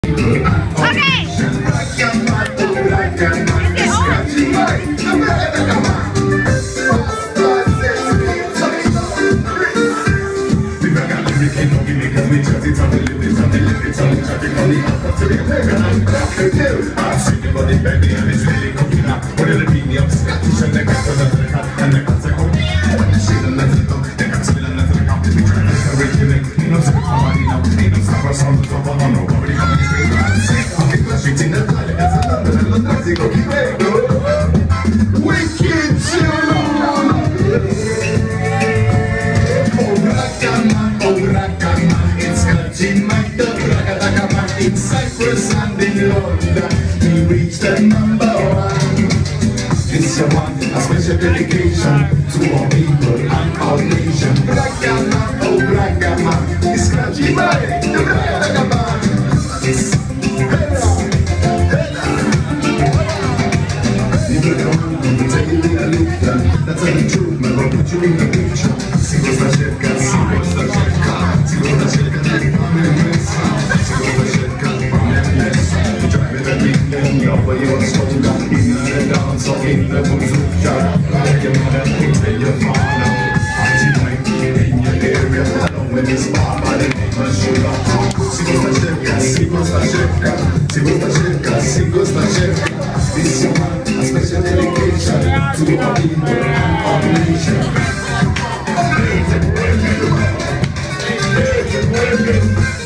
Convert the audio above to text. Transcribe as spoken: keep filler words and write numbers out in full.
In Cyprus and in London, we reached the number one. It's a one, a special dedication to our people and our nation. Bragama, oh Bragama, it's scratchy mind, the Bragama. It's Hela, Hela. The Bragama, the Taylor Luta, that's the truth, man, I'll put you in the picture. Si questa cerca, si questa cerca, si questa cerca, ti fammi messa, si questa cerca. But you are stronger in the dance or in the bazooka. Like your mother, tell your father. Party in your area. Along with this bar by the name of Sugar. Si gusta cerca, si gusta cerca, si gusta cerca, si gusta cerca. This is one, a special dedication to our people and our nation. Hey, hey, hey, hey, hey.